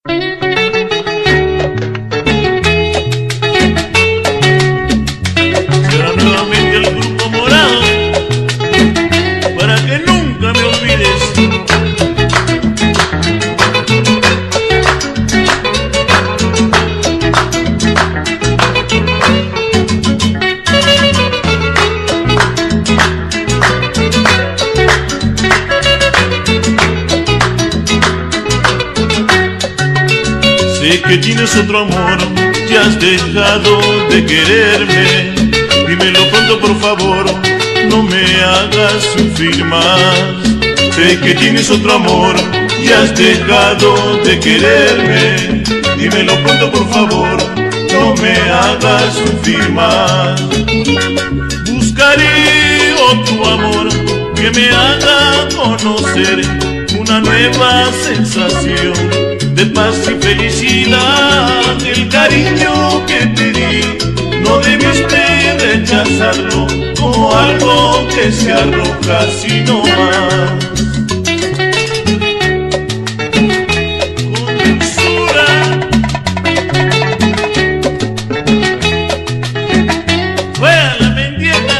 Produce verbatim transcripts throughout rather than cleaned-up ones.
Será nuevamente el grupo morado para que nunca me olvides. Sé que tienes otro amor, ya has dejado de quererme. Dímelo pronto por favor, no me hagas sufrir más. Sé que tienes otro amor, ya has dejado de quererme. Dímelo pronto por favor, no me hagas sufrir más. Buscaré otro amor que me haga conocer una nueva sensación de paz y felicidad. El cariño que te di no debiste rechazarlo como algo que se arroja sino más. Con dulzura fuera la mendieta.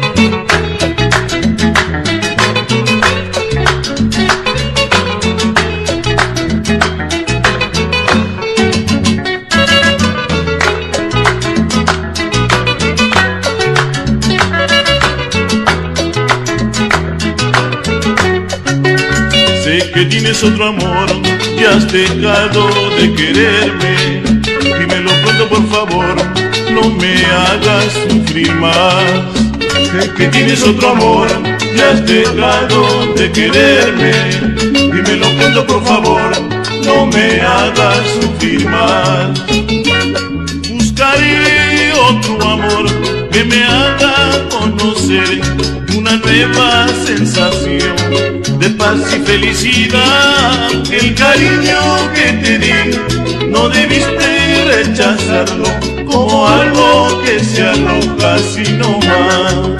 Sé que tienes otro amor, ya has dejado de quererme. Dímelo pronto por favor, no me hagas sufrir más. Sé que tienes otro amor, ya has dejado de quererme. Dímelo pronto por favor, no me hagas sufrir más. Buscaré otro amor que me haga conocer una nueva sensación de paz y felicidad. El cariño que te di no debiste rechazarlo como algo que se arroja sino más.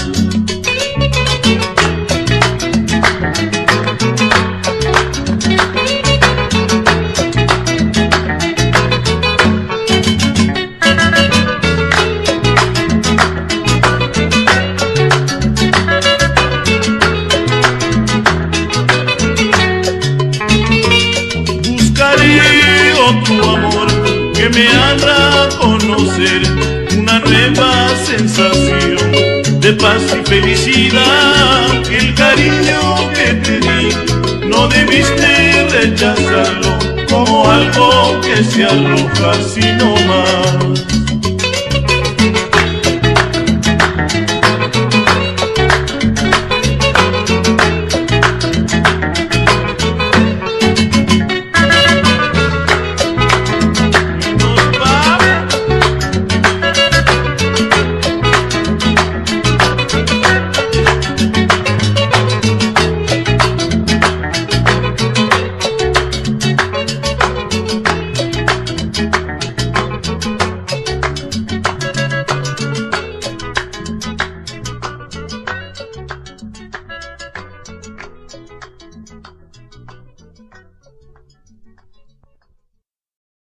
Otro amor que me haga conocer una nueva sensación de paz y felicidad. El cariño que te di no debiste rechazarlo como algo que se arroja sino más.